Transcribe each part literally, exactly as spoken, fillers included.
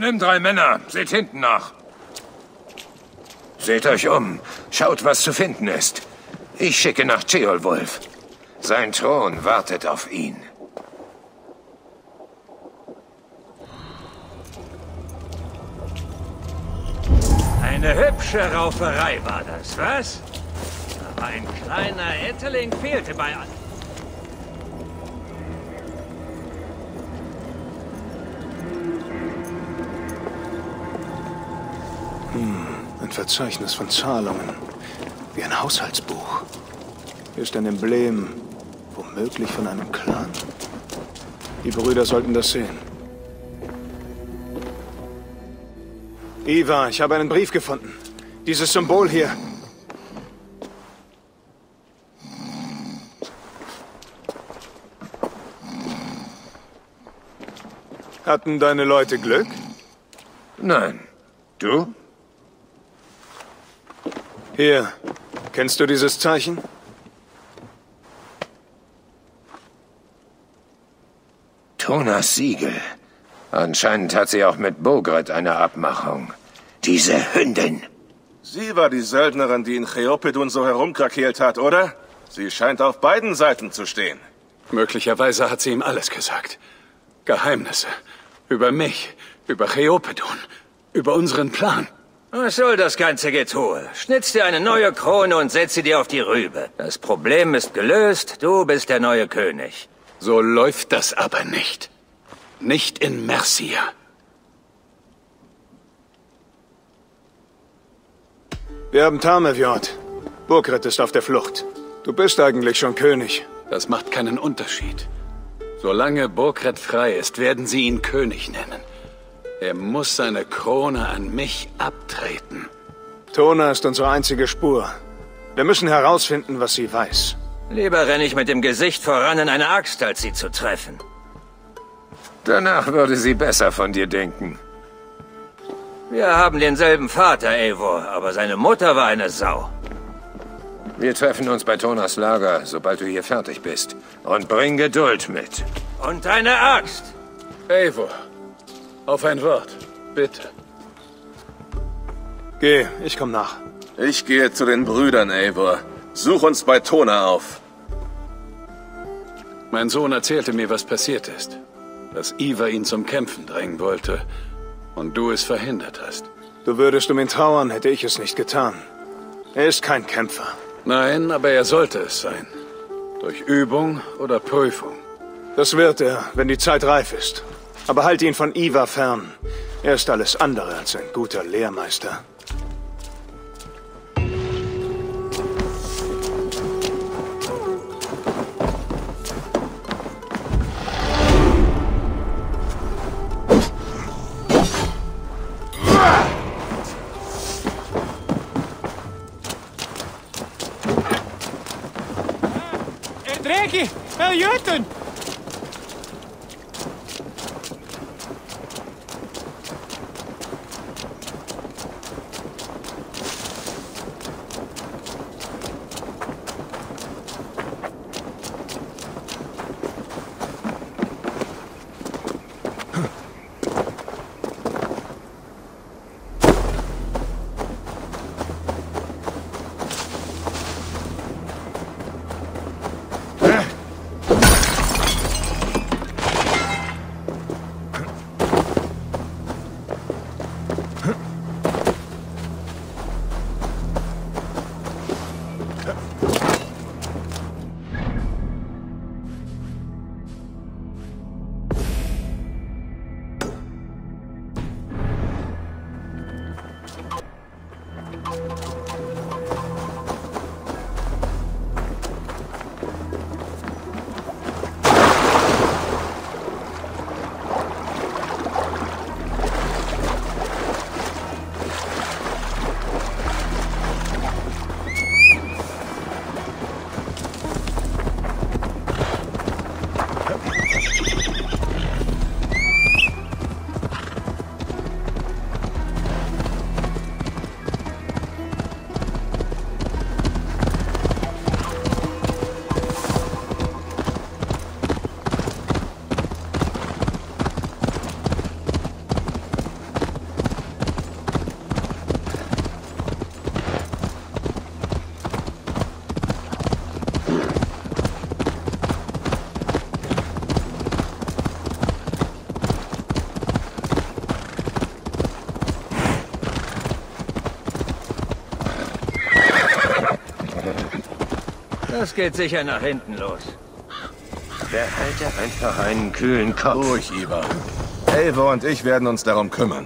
Nimm drei Männer. Seht hinten nach. Seht euch um. Schaut, was zu finden ist. Ich schicke nach Ceolwulf. Sein Thron wartet auf ihn. Eine hübsche Rauferei war das, was? Aber ein kleiner Ätterling fehlte bei... Hm, ein Verzeichnis von Zahlungen. Wie ein Haushaltsbuch. Hier ist ein Emblem, womöglich von einem Clan. Die Brüder sollten das sehen. Ivar, ich habe einen Brief gefunden. Dieses Symbol hier. Hatten deine Leute Glück? Nein. Du? Hier. Kennst du dieses Zeichen? Thonas Siegel. Anscheinend hat sie auch mit Bogred eine Abmachung. Diese Hündin. Sie war die Söldnerin, die in Cheopedun so herumkrakeelt hat, oder? Sie scheint auf beiden Seiten zu stehen. Möglicherweise hat sie ihm alles gesagt. Geheimnisse. Über mich, über Cheopedun, über unseren Plan. Was soll das ganze Getue? Schnitz dir eine neue Krone und setz sie dir auf die Rübe. Das Problem ist gelöst, du bist der neue König. So läuft das aber nicht. Nicht in Mercia. Wir haben Tarmevjord. Burgred ist auf der Flucht. Du bist eigentlich schon König. Das macht keinen Unterschied. Solange Burgred frei ist, werden sie ihn König nennen. Er muss seine Krone an mich abtreten. Tona ist unsere einzige Spur. Wir müssen herausfinden, was sie weiß. Lieber renne ich mit dem Gesicht voran in eine Axt, als sie zu treffen. Danach würde sie besser von dir denken. Wir haben denselben Vater, Eivor, aber seine Mutter war eine Sau. Wir treffen uns bei Thonas Lager, sobald du hier fertig bist. Und bring Geduld mit. Und eine Axt! Eivor, auf ein Wort, bitte. Geh, ich komm nach. Ich gehe zu den Brüdern, Eivor. Such uns bei Tona auf. Mein Sohn erzählte mir, was passiert ist. Dass Ivar ihn zum Kämpfen drängen wollte und du es verhindert hast. Du würdest um ihn trauern, hätte ich es nicht getan. Er ist kein Kämpfer. Nein, aber er sollte es sein. Durch Übung oder Prüfung. Das wird er, wenn die Zeit reif ist. Aber halt ihn von Ivar fern. Er ist alles andere als ein guter Lehrmeister. Dregi, wel Jöten! Das geht sicher nach hinten los. Behalte einfach einen kühlen Kopf. Ruhig, Ivar. Eivor und ich werden uns darum kümmern.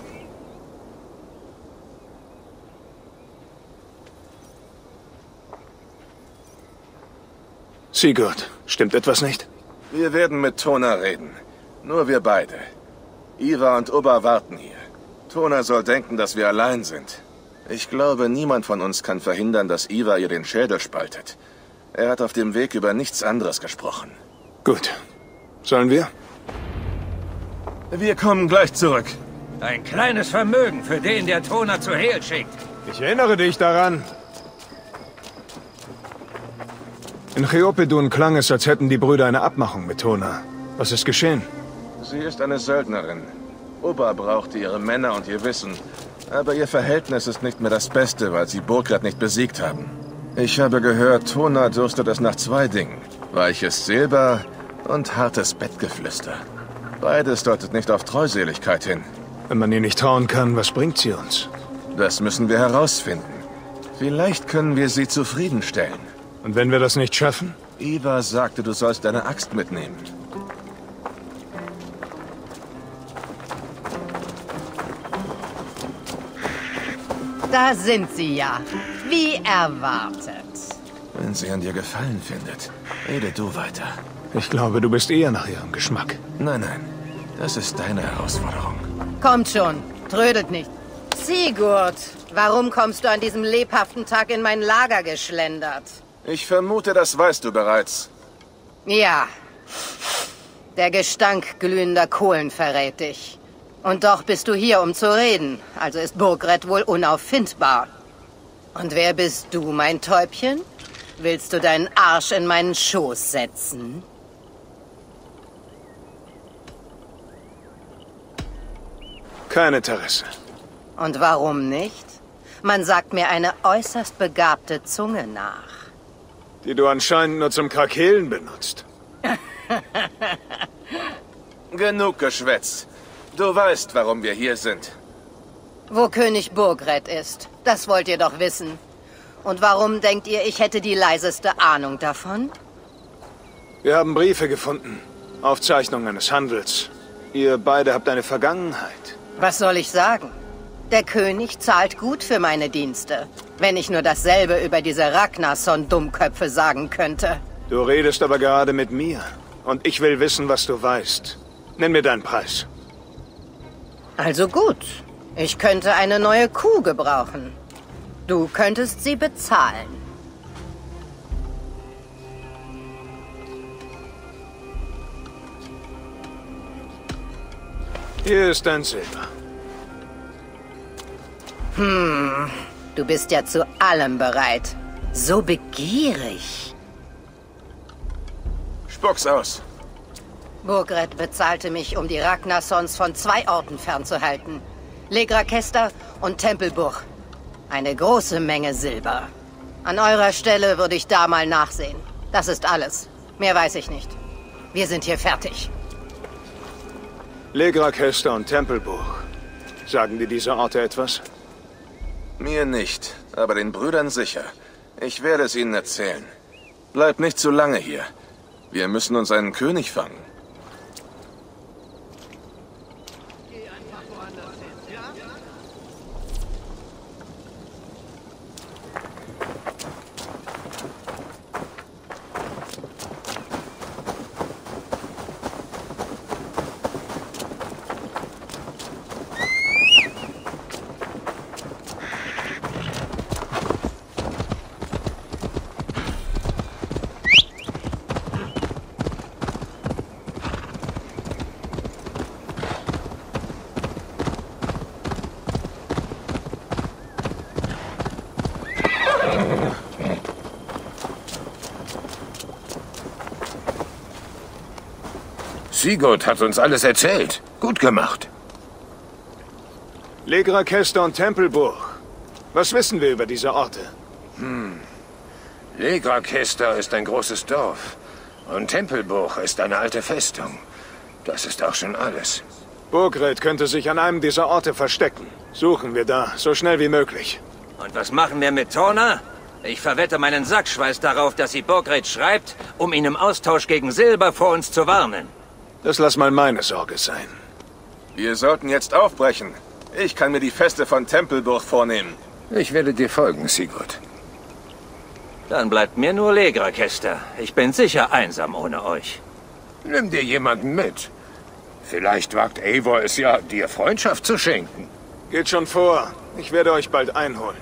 Sigurd, stimmt etwas nicht? Wir werden mit Tona reden. Nur wir beide. Ivar und Ubba warten hier. Tona soll denken, dass wir allein sind. Ich glaube, niemand von uns kann verhindern, dass Ivar ihr den Schädel spaltet. Er hat auf dem Weg über nichts anderes gesprochen. Gut. Sollen wir? Wir kommen gleich zurück. Ein kleines Vermögen für den, der Tona zu Hel schickt. Ich erinnere dich daran. In Cheopedun klang es, als hätten die Brüder eine Abmachung mit Tona. Was ist geschehen? Sie ist eine Söldnerin. Ubba brauchte ihre Männer und ihr Wissen. Aber ihr Verhältnis ist nicht mehr das Beste, weil sie Burgred nicht besiegt haben. Ich habe gehört, Tona dürstet es nach zwei Dingen. Weiches Silber und hartes Bettgeflüster. Beides deutet nicht auf Treuseligkeit hin. Wenn man ihr nicht trauen kann, was bringt sie uns? Das müssen wir herausfinden. Vielleicht können wir sie zufriedenstellen. Und wenn wir das nicht schaffen? Ivar sagte, du sollst deine Axt mitnehmen. Da sind sie ja. Wie erwartet. Wenn sie an dir Gefallen findet, rede du weiter. Ich glaube, du bist eher nach ihrem Geschmack. Nein, nein. Das ist deine Herausforderung. Kommt schon. Trödelt nicht. Sigurd, warum kommst du an diesem lebhaften Tag in mein Lager geschlendert? Ich vermute, das weißt du bereits. Ja. Der Gestank glühender Kohlen verrät dich. Und doch bist du hier, um zu reden. Also ist Burgred wohl unauffindbar. Und wer bist du, mein Täubchen? Willst du deinen Arsch in meinen Schoß setzen? Kein Interesse. Und warum nicht? Man sagt mir eine äußerst begabte Zunge nach. Die du anscheinend nur zum Krakeelen benutzt. Genug Geschwätz. Du weißt, warum wir hier sind. Wo König Burgred ist, das wollt ihr doch wissen. Und warum denkt ihr, ich hätte die leiseste Ahnung davon? Wir haben Briefe gefunden. Aufzeichnungen eines Handels. Ihr beide habt eine Vergangenheit. Was soll ich sagen? Der König zahlt gut für meine Dienste. Wenn ich nur dasselbe über diese Ragnarsson-Dummköpfe sagen könnte. Du redest aber gerade mit mir. Und ich will wissen, was du weißt. Nenn mir deinen Preis. Also gut. Ich könnte eine neue Kuh gebrauchen. Du könntest sie bezahlen. Hier ist dein Silber. Hm, du bist ja zu allem bereit. So begierig. Spuck's aus. Burgred bezahlte mich, um die Ragnarssons von zwei Orten fernzuhalten. Legrakester und Tempelburg. Eine große Menge Silber. An eurer Stelle würde ich da mal nachsehen. Das ist alles. Mehr weiß ich nicht. Wir sind hier fertig. Legrakester und Tempelburg. Sagen dir diese Orte etwas? Mir nicht, aber den Brüdern sicher. Ich werde es ihnen erzählen. Bleib nicht zu lange hier. Wir müssen uns einen König fangen. Sigurd hat uns alles erzählt. Gut gemacht. Legrakester und Tempelburg. Was wissen wir über diese Orte? Hm. Legrakester ist ein großes Dorf. Und Tempelburg ist eine alte Festung. Das ist auch schon alles. Burgred könnte sich an einem dieser Orte verstecken. Suchen wir da, so schnell wie möglich. Und was machen wir mit Tona? Ich verwette meinen Sackschweiß darauf, dass sie Burgred schreibt, um ihn im Austausch gegen Silber vor uns zu warnen. Das lass mal meine Sorge sein. Wir sollten jetzt aufbrechen. Ich kann mir die Feste von Tempelburg vornehmen. Ich werde dir folgen, Sigurd. Dann bleibt mir nur Legrakester. Ich bin sicher einsam ohne euch. Nimm dir jemanden mit. Vielleicht wagt Eivor es ja, dir Freundschaft zu schenken. Geht schon vor. Ich werde euch bald einholen.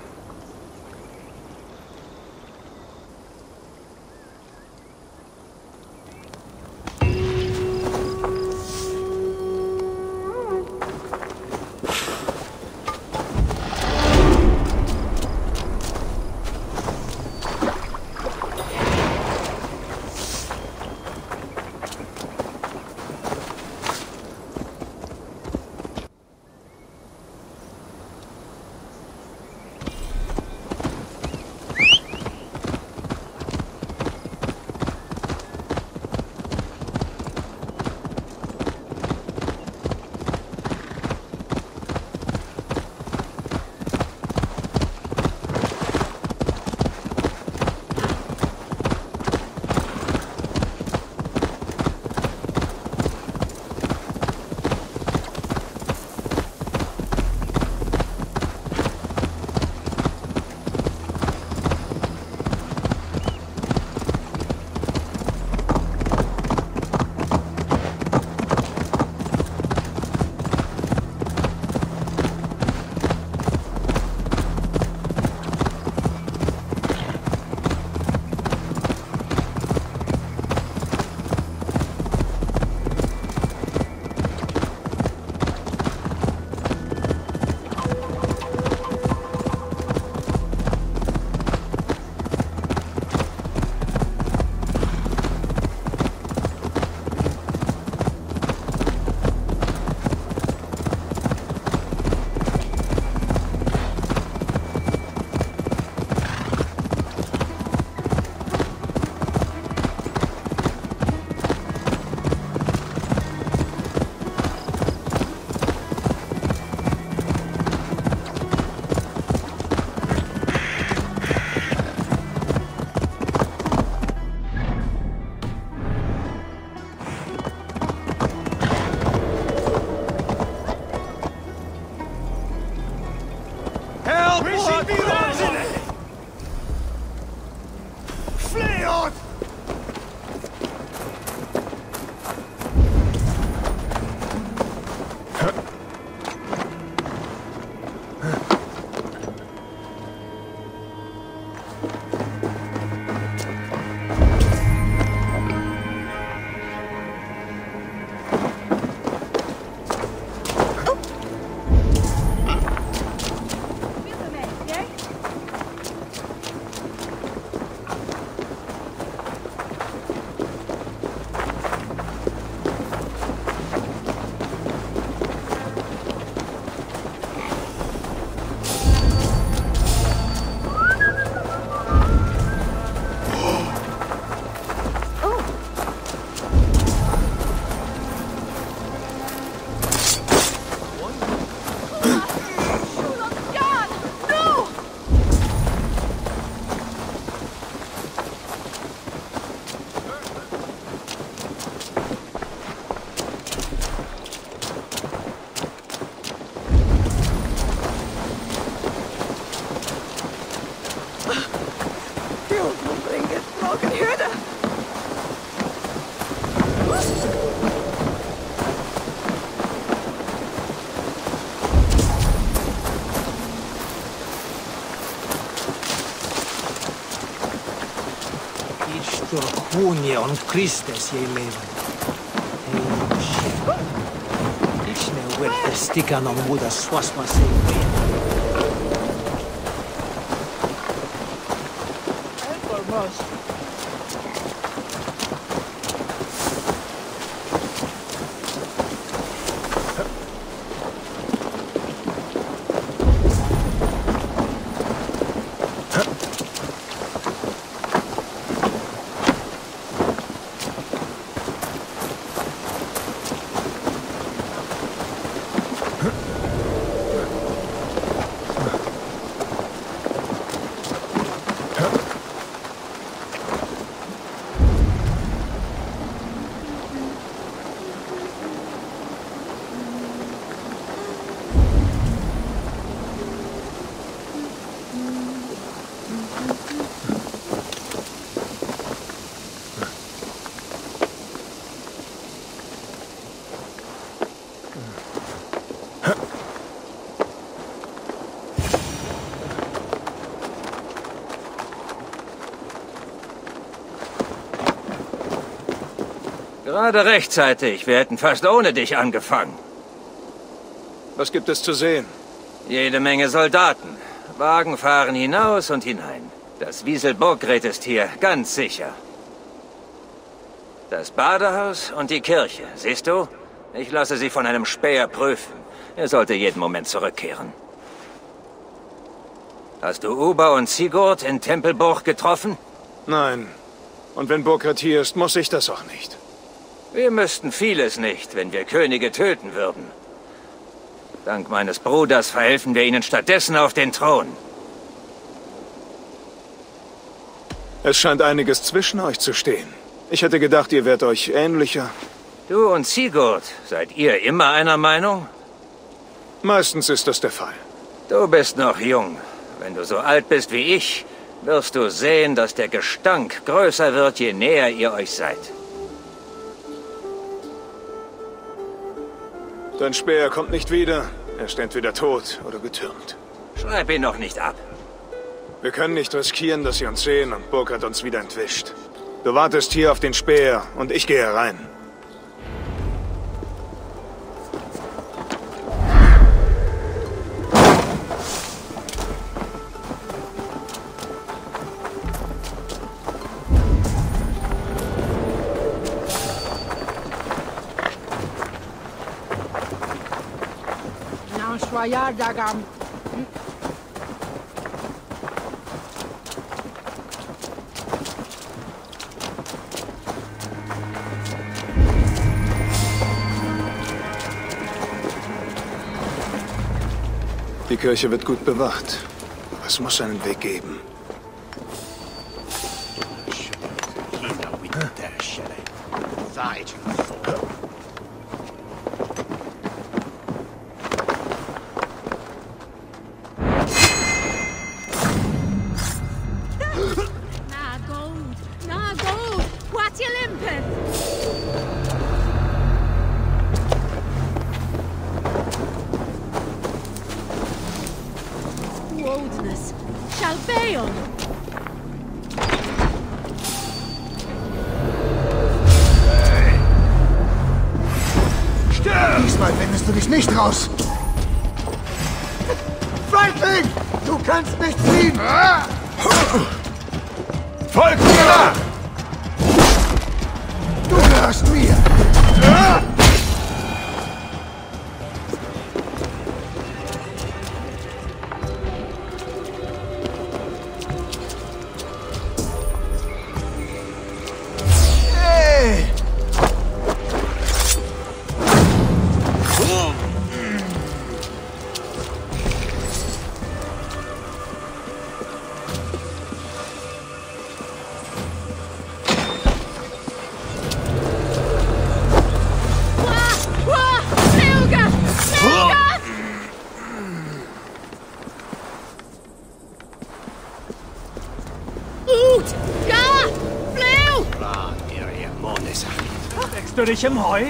Kunje on Kristes je leven. Ichne huerte stikan on muda swasma se. Huh? Gerade rechtzeitig. Wir hätten fast ohne dich angefangen. Was gibt es zu sehen? Jede Menge Soldaten. Wagen fahren hinaus und hinein. Das Wiesel Burggrät ist hier, ganz sicher. Das Badehaus und die Kirche, siehst du? Ich lasse sie von einem Späher prüfen. Er sollte jeden Moment zurückkehren. Hast du Uber und Sigurd in Tempelburg getroffen? Nein. Und wenn Burggrät hier ist, muss ich das auch nicht. Wir müssten vieles nicht, wenn wir Könige töten würden. Dank meines Bruders verhelfen wir ihnen stattdessen auf den Thron. Es scheint einiges zwischen euch zu stehen. Ich hätte gedacht, ihr wärt euch ähnlicher. Du und Sigurd, seid ihr immer einer Meinung? Meistens ist das der Fall. Du bist noch jung. Wenn du so alt bist wie ich, wirst du sehen, dass der Gestank größer wird, je näher ihr euch seid. Dein Späher kommt nicht wieder. Er ist entweder tot oder getürmt. Schreib ihn noch nicht ab. Wir können nicht riskieren, dass sie uns sehen und Burggrät uns wieder entwischt. Du wartest hier auf den Späher und ich gehe rein. Dagam. Die Kirche wird gut bewacht. Aber es muss einen Weg geben. Diesmal findest du dich nicht raus. Feigling! Du kannst nicht fliehen! Folgt mir nach! Du gehörst mir! Du dich im Heu?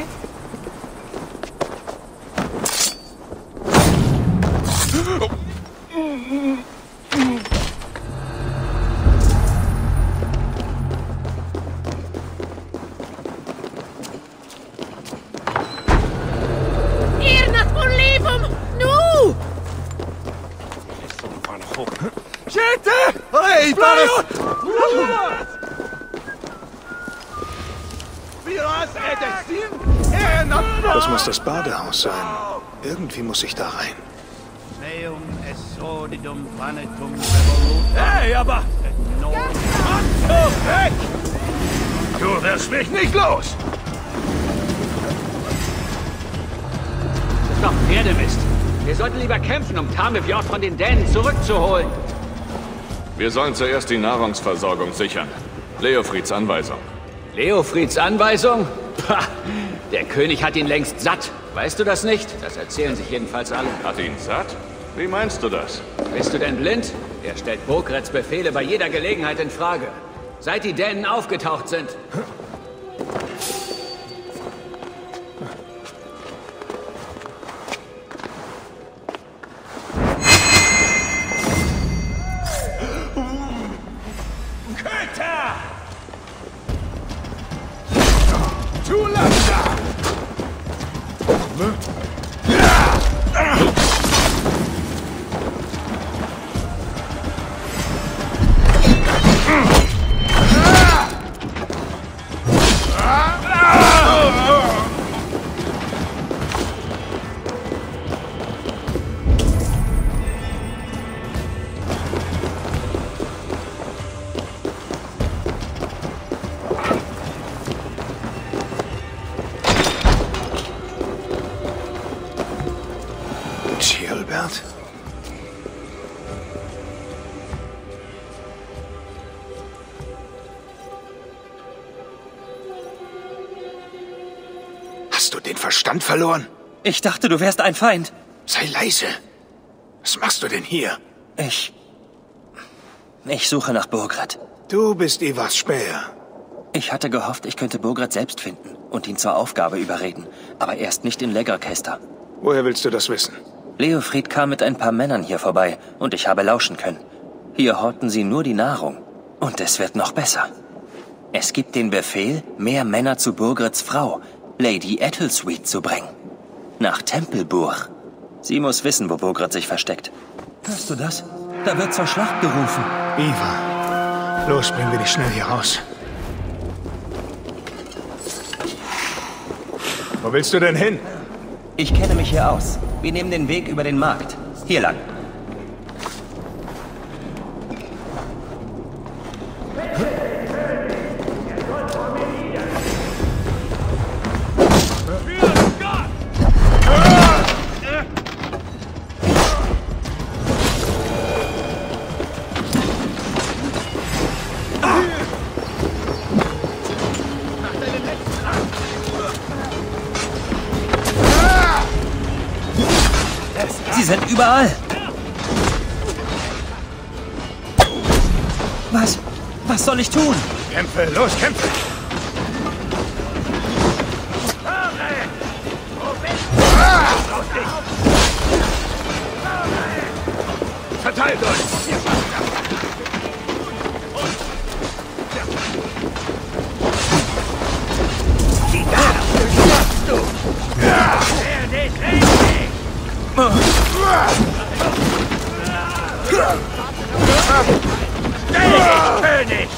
Ihr nach von Leben! Nu! Schäte! Hey, Bares! Das muss das Badehaus sein. Irgendwie muss ich da rein. Hey, aber... Hey! Du wirst mich nicht los! Das ist doch Pferdemist. Wir sollten lieber kämpfen, um Tamifjord von den Dänen zurückzuholen. Wir sollen zuerst die Nahrungsversorgung sichern. Leofrieds Anweisung. Leofrieds Anweisung? Pah, der König hat ihn längst satt. Weißt du das nicht? Das erzählen sich jedenfalls alle. Hat ihn satt? Wie meinst du das? Bist du denn blind? Er stellt Burgrets Befehle bei jeder Gelegenheit in Frage. Seit die Dänen aufgetaucht sind. Too langsam! Gilbert? Hast du den Verstand verloren? Ich dachte, du wärst ein Feind. Sei leise. Was machst du denn hier? Ich... Ich suche nach Burgred. Du bist Ivars Späher. Ich hatte gehofft, ich könnte Burgred selbst finden und ihn zur Aufgabe überreden. Aber erst nicht in Legerkester. Woher willst du das wissen? Leofried kam mit ein paar Männern hier vorbei und ich habe lauschen können. Hier horten sie nur die Nahrung. Und es wird noch besser. Es gibt den Befehl, mehr Männer zu Burgreds Frau, Lady Ethelsuite, zu bringen. Nach Tempelburg. Sie muss wissen, wo Burgred sich versteckt. Hörst du das? Da wird zur Schlacht gerufen. Ivar, los, bringen wir dich schnell hier raus. Wo willst du denn hin? Ich kenne mich hier aus. Wir nehmen den Weg über den Markt. Hier lang. Sie sind überall. Was? Was soll ich tun? Kämpfe, los, kämpfe! Verteilt euch! König!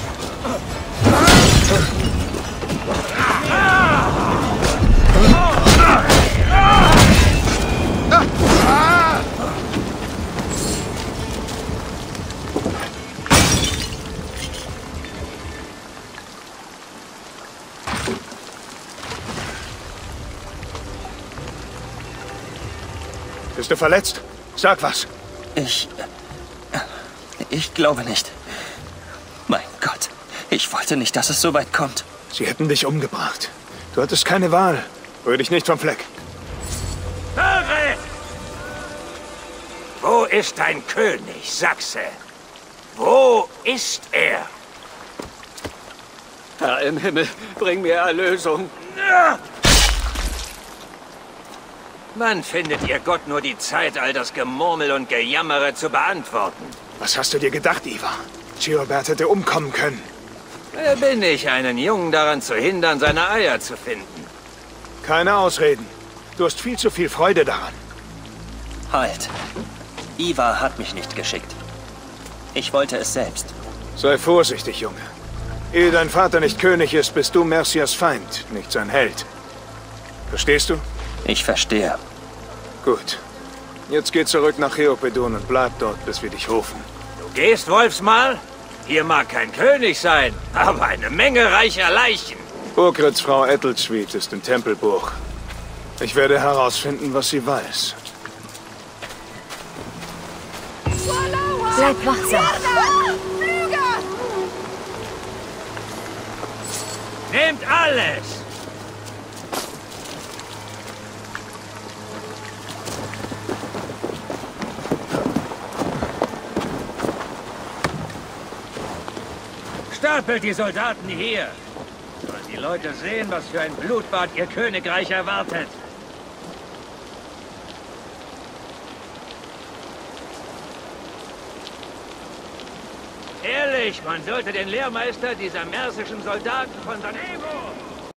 Bist du verletzt? Sag was. Ich... Ich glaube nicht. Mein Gott. Ich wollte nicht, dass es so weit kommt. Sie hätten dich umgebracht. Du hattest keine Wahl. Rühr dich nicht vom Fleck. Höre! Wo ist dein König, Sachse? Wo ist er? Herr im Himmel, bring mir Erlösung. Wann findet ihr Gott nur die Zeit, all das Gemurmel und Gejammere zu beantworten? Was hast du dir gedacht, Ivar? Gilbert hätte umkommen können. Wer bin ich, einen Jungen daran zu hindern, seine Eier zu finden? Keine Ausreden. Du hast viel zu viel Freude daran. Halt. Ivar hat mich nicht geschickt. Ich wollte es selbst. Sei vorsichtig, Junge. Ehe dein Vater nicht König ist, bist du Mercias Feind, nicht sein Held. Verstehst du? Ich verstehe. Gut. Jetzt geh zurück nach Cheopedon und bleib dort, bis wir dich rufen. Du gehst, Wolfsmal? Hier mag kein König sein, aber eine Menge reicher Leichen. Burgreds Frau Ethelsuite ist in Tempelburg. Ich werde herausfinden, was sie weiß. Bleib wachsam. Nehmt alles! Stapelt die Soldaten hier! Sollen die Leute sehen, was für ein Blutbad ihr Königreich erwartet. Ehrlich, man sollte den Lehrmeister dieser mersischen Soldaten von Sarajevo